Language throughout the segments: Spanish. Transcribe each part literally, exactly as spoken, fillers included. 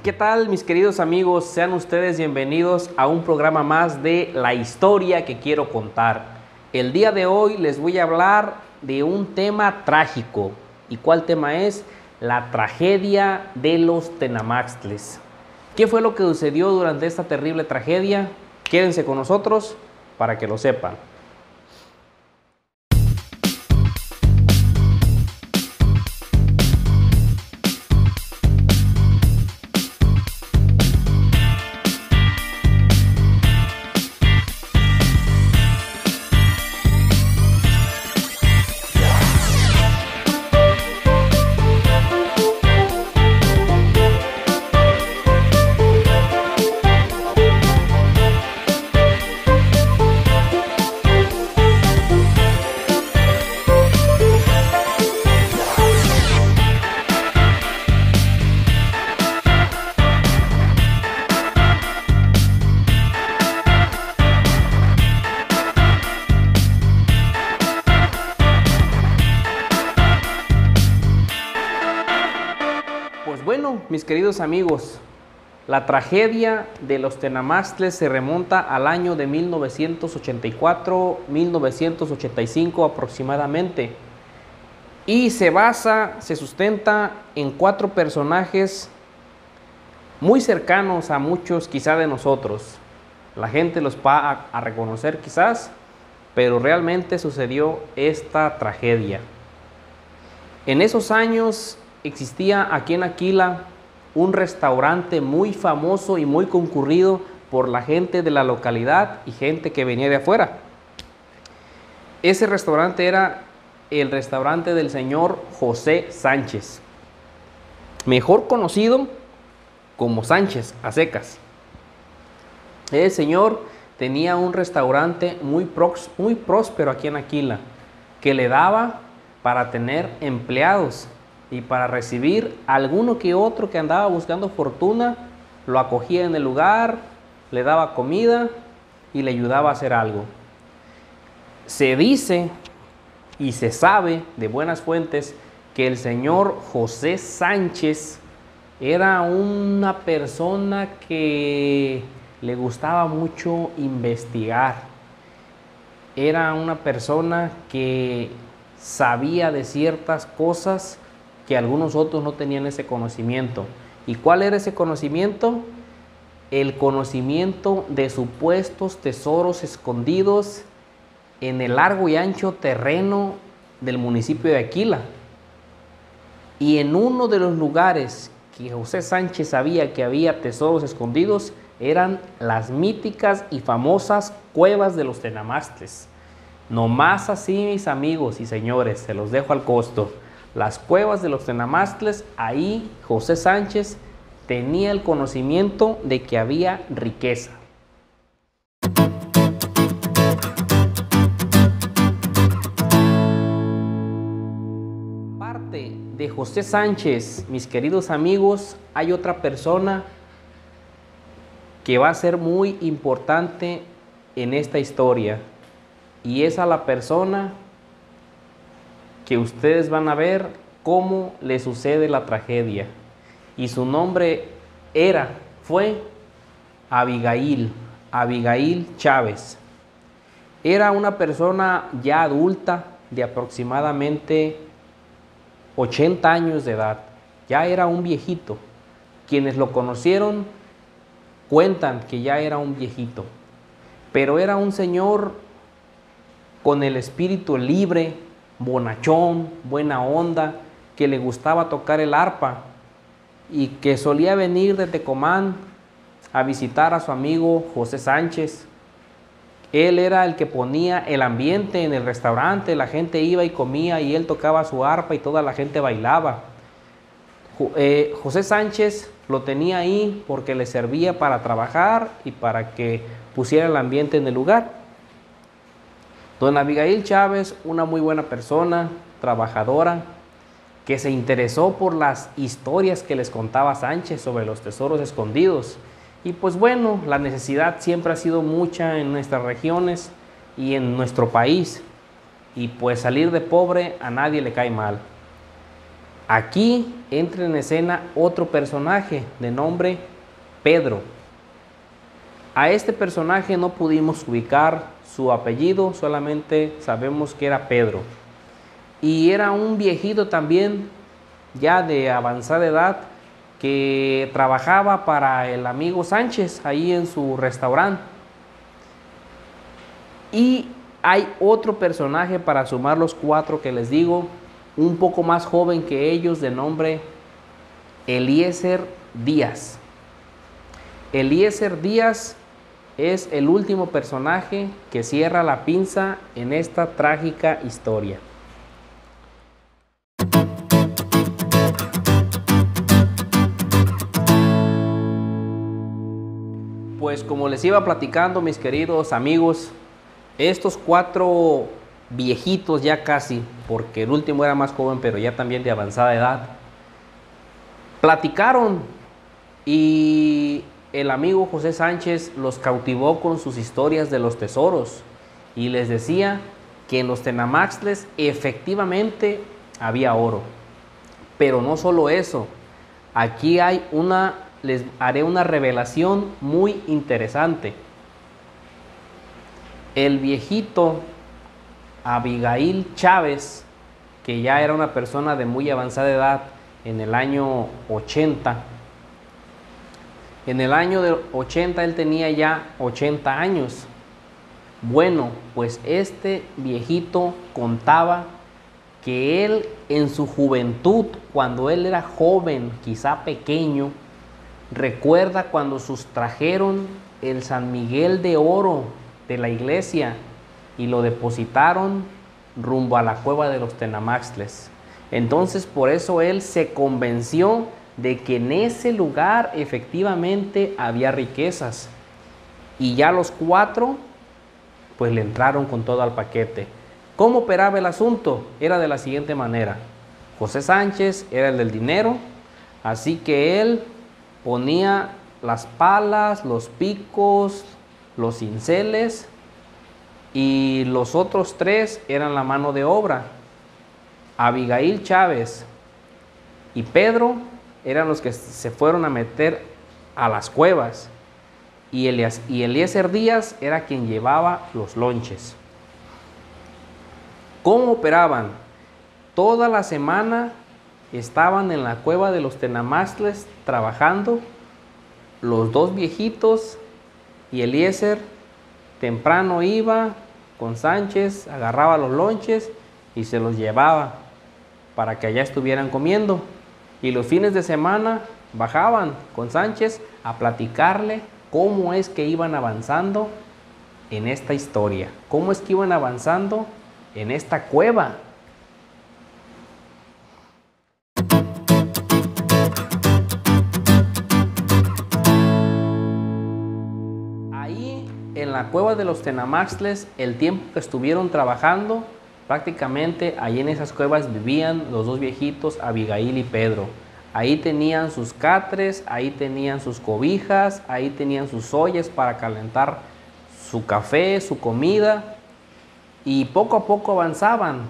¿Qué tal, mis queridos amigos? Sean ustedes bienvenidos a un programa más de La Historia que Quiero Contar. El día de hoy les voy a hablar de un tema trágico. ¿Y cuál tema es? La tragedia de los Tenamaxtles. ¿Qué fue lo que sucedió durante esta terrible tragedia? Quédense con nosotros para que lo sepan. Pues bueno, mis queridos amigos, la tragedia de los Tenamaxtles se remonta al año de mil novecientos ochenta y cuatro a mil novecientos ochenta y cinco aproximadamente, y se basa, se sustenta en cuatro personajes muy cercanos a muchos quizá de nosotros. La gente los va a, a reconocer quizás, pero realmente sucedió esta tragedia. En esos años existía aquí en Aquila un restaurante muy famoso y muy concurrido por la gente de la localidad y gente que venía de afuera. Ese restaurante era el restaurante del señor José Sánchez, mejor conocido como Sánchez a secas. El señor tenía un restaurante muy, prox, muy próspero aquí en Aquila, que le daba para tener empleados y para recibir alguno que otro que andaba buscando fortuna. Lo acogía en el lugar, le daba comida y le ayudaba a hacer algo. Se dice y se sabe de buenas fuentes que el señor José Sánchez era una persona que le gustaba mucho investigar. Era una persona que sabía de ciertas cosas que algunos otros no tenían ese conocimiento. ¿Y cuál era ese conocimiento? El conocimiento de supuestos tesoros escondidos en el largo y ancho terreno del municipio de Aquila. Y en uno de los lugares que José Sánchez sabía que había tesoros escondidos eran las míticas y famosas cuevas de los Tenamaxtles. No más así, mis amigos y señores, se los dejo al costo. Las cuevas de los Tenamaxtles, ahí José Sánchez tenía el conocimiento de que había riqueza. Aparte de José Sánchez, mis queridos amigos, hay otra persona que va a ser muy importante en esta historia, y es a la persona que ustedes van a ver cómo le sucede la tragedia. Y su nombre era, fue Abigail, Abigail Chávez. Era una persona ya adulta de aproximadamente ochenta años de edad. Ya era un viejito. Quienes lo conocieron cuentan que ya era un viejito. Pero era un señor con el espíritu libre, bonachón, buena onda, que le gustaba tocar el arpa y que solía venir de Tecomán a visitar a su amigo José Sánchez. Él era el que ponía el ambiente en el restaurante, la gente iba y comía y él tocaba su arpa y toda la gente bailaba. Eh, José Sánchez lo tenía ahí porque le servía para trabajar y para que pusiera el ambiente en el lugar. Don Abigail Chávez, una muy buena persona, trabajadora, que se interesó por las historias que les contaba Sánchez sobre los tesoros escondidos. Y pues bueno, la necesidad siempre ha sido mucha en nuestras regiones y en nuestro país. Y pues salir de pobre a nadie le cae mal. Aquí entra en escena otro personaje de nombre Pedro. A este personaje no pudimos ubicar su apellido, solamente sabemos que era Pedro. Y era un viejito también, ya de avanzada edad, que trabajaba para el amigo Sánchez, ahí en su restaurante. Y hay otro personaje para sumar los cuatro que les digo, un poco más joven que ellos, de nombre Eliezer Díaz. Eliezer Díaz es el último personaje que cierra la pinza en esta trágica historia. Pues como les iba platicando, mis queridos amigos, estos cuatro viejitos ya casi, porque el último era más joven, pero ya también de avanzada edad, platicaron y el amigo José Sánchez los cautivó con sus historias de los tesoros y les decía que en los Tenamaxtles efectivamente había oro. Pero no solo eso, aquí hay una, les haré una revelación muy interesante. El viejito Abigail Chávez, que ya era una persona de muy avanzada edad en el año ochenta, en el año del ochenta él tenía ya ochenta años. Bueno, pues este viejito contaba que él en su juventud, cuando él era joven, quizá pequeño, recuerda cuando sustrajeron el San Miguel de oro de la iglesia y lo depositaron rumbo a la cueva de los Tenamaxtles. Entonces por eso él se convenció de que en ese lugar efectivamente había riquezas, y ya los cuatro pues le entraron con todo al paquete. ¿Cómo operaba el asunto? Era de la siguiente manera: José Sánchez era el del dinero, así que él ponía las palas, los picos, los cinceles, y los otros tres eran la mano de obra. Abigail Chávez y Pedro eran los que se fueron a meter a las cuevas, y Eliezer Díaz era quien llevaba los lonches. ¿Cómo operaban? Toda la semana estaban en la cueva de los Tenamaxtles trabajando los dos viejitos, y Eliezer temprano iba con Sánchez, agarraba los lonches y se los llevaba para que allá estuvieran comiendo. Y los fines de semana bajaban con Sánchez a platicarle cómo es que iban avanzando en esta historia, cómo es que iban avanzando en esta cueva. Ahí en la cueva de los Tenamaxtles, el tiempo que estuvieron trabajando, prácticamente ahí en esas cuevas vivían los dos viejitos, Abigail y Pedro. Ahí tenían sus catres, ahí tenían sus cobijas, ahí tenían sus ollas para calentar su café, su comida, y poco a poco avanzaban.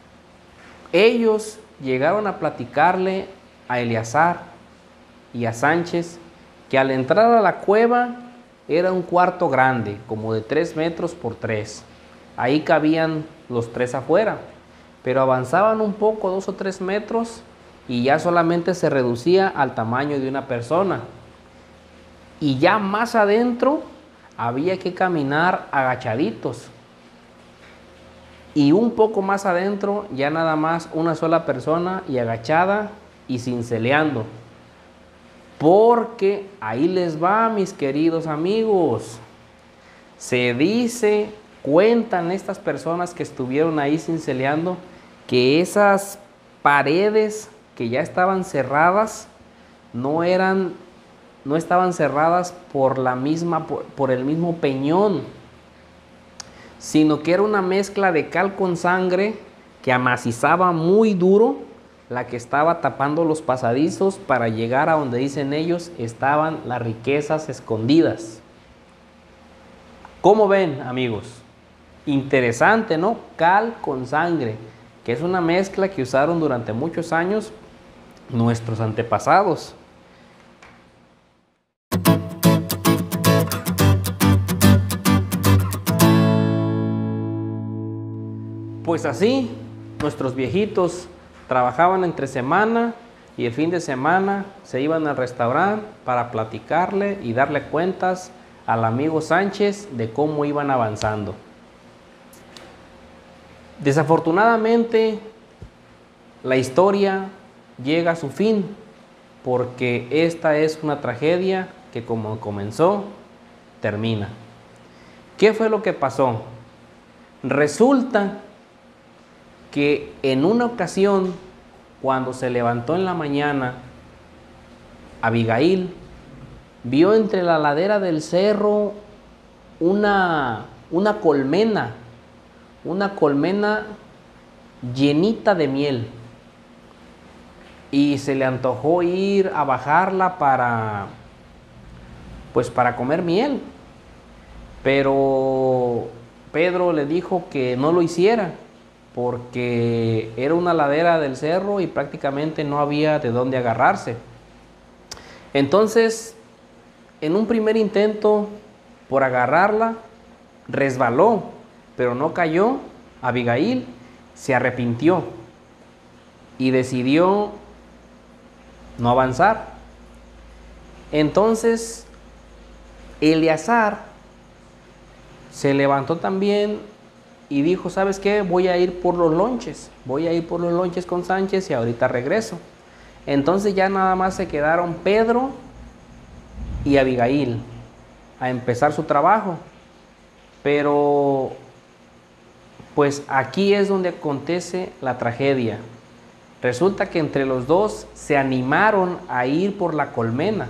Ellos llegaron a platicarle a Eleazar y a Sánchez que al entrar a la cueva era un cuarto grande, como de tres metros por tres. Ahí cabían los tres afuera, pero avanzaban un poco, dos o tres metros, y ya solamente se reducía al tamaño de una persona. Y ya más adentro había que caminar agachaditos. Y un poco más adentro ya nada más una sola persona y agachada y cinceleando. Porque ahí les va, mis queridos amigos. Se dice, cuentan estas personas que estuvieron ahí cinceleando, que esas paredes que ya estaban cerradas no eran, no estaban cerradas por la misma, por, por el mismo peñón, sino que era una mezcla de cal con sangre que amacizaba muy duro, la que estaba tapando los pasadizos para llegar a donde dicen ellos estaban las riquezas escondidas. ¿Cómo ven, amigos? Interesante, ¿no? Cal con sangre, que es una mezcla que usaron durante muchos años nuestros antepasados. Pues así, nuestros viejitos trabajaban entre semana y el fin de semana se iban al restaurante para platicarle y darle cuentas al amigo Sánchez de cómo iban avanzando. Desafortunadamente, la historia llega a su fin porque esta es una tragedia que, como comenzó, termina. ¿Qué fue lo que pasó? Resulta que en una ocasión, cuando se levantó en la mañana, Abigail vio entre la ladera del cerro una, una colmena, una colmena llenita de miel. Y se le antojó ir a bajarla para, pues para comer miel. Pero Pedro le dijo que no lo hiciera, porque era una ladera del cerro y prácticamente no había de dónde agarrarse. Entonces, en un primer intento por agarrarla, resbaló, pero no cayó. Abigail se arrepintió y decidió no avanzar. Entonces, Eleazar se levantó también y dijo, ¿sabes qué? Voy a ir por los lonches, voy a ir por los lonches con Sánchez y ahorita regreso. Entonces ya nada más se quedaron Pedro y Abigail a empezar su trabajo. Pero pues aquí es donde acontece la tragedia. Resulta que entre los dos se animaron a ir por la colmena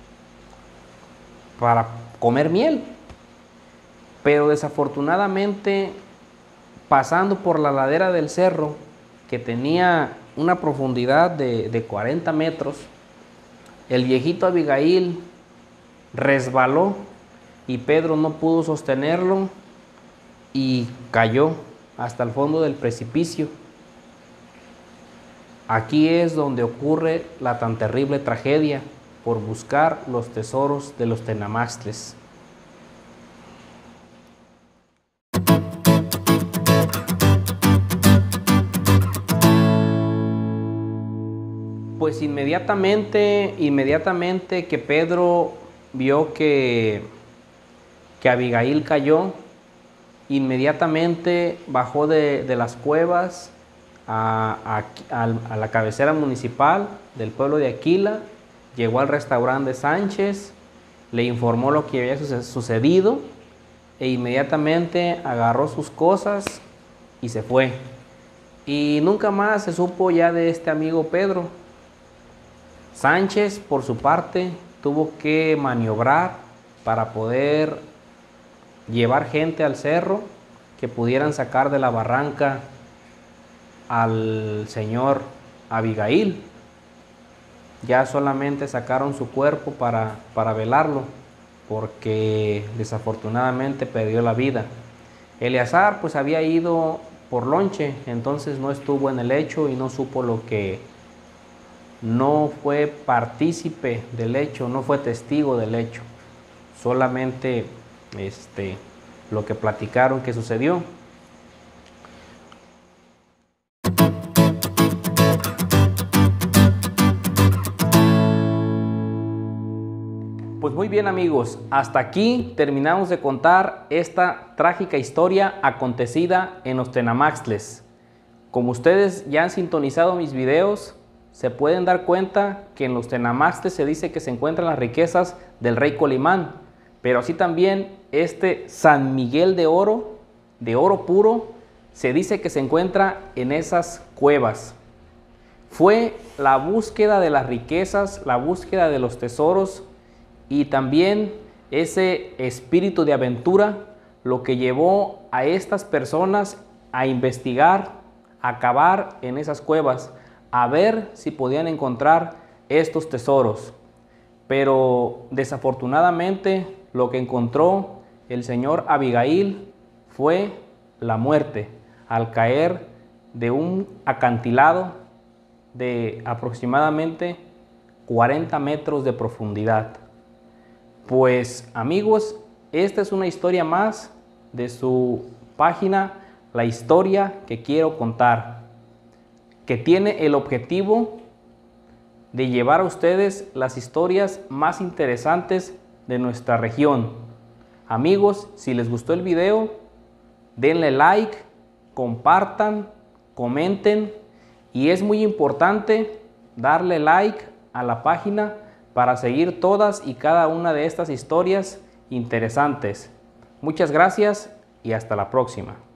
para comer miel. Pero desafortunadamente, pasando por la ladera del cerro, que tenía una profundidad de, de cuarenta metros, el viejito Abigail resbaló y Pedro no pudo sostenerlo y cayó hasta el fondo del precipicio. Aquí es donde ocurre la tan terrible tragedia por buscar los tesoros de los Tenamastles. Pues inmediatamente, inmediatamente que Pedro vio que, que Abigail cayó, inmediatamente bajó de, de las cuevas a, a, a la cabecera municipal del pueblo de Aquila, llegó al restaurante de Sánchez, le informó lo que había sucedido e inmediatamente agarró sus cosas y se fue. Y nunca más se supo ya de este amigo Pedro. Sánchez, por su parte, tuvo que maniobrar para poder llevar gente al cerro que pudieran sacar de la barranca al señor Abigail. Ya solamente sacaron su cuerpo para, para velarlo, porque desafortunadamente perdió la vida. Eleazar pues había ido por lonche, entonces no estuvo en el hecho y no supo lo que... No fue partícipe del hecho, no fue testigo del hecho, solamente este, lo que platicaron que sucedió. Pues muy bien amigos, hasta aquí terminamos de contar esta trágica historia acontecida en los Tenamaxtles. Como ustedes ya han sintonizado mis videos, se pueden dar cuenta que en los Tenamaxtles se dice que se encuentran las riquezas del rey Colimán, pero así también este San Miguel de oro, de oro puro, se dice que se encuentra en esas cuevas. Fue la búsqueda de las riquezas, la búsqueda de los tesoros y también ese espíritu de aventura lo que llevó a estas personas a investigar, a cavar en esas cuevas, a ver si podían encontrar estos tesoros. Pero desafortunadamente lo que encontró el señor Abigail fue la muerte al caer de un acantilado de aproximadamente cuarenta metros de profundidad. Pues amigos, esta es una historia más de su página La Historia que Quiero Contar, que tiene el objetivo de llevar a ustedes las historias más interesantes de nuestra región. Amigos, si les gustó el video, denle like, compartan, comenten, y es muy importante darle like a la página para seguir todas y cada una de estas historias interesantes. Muchas gracias y hasta la próxima.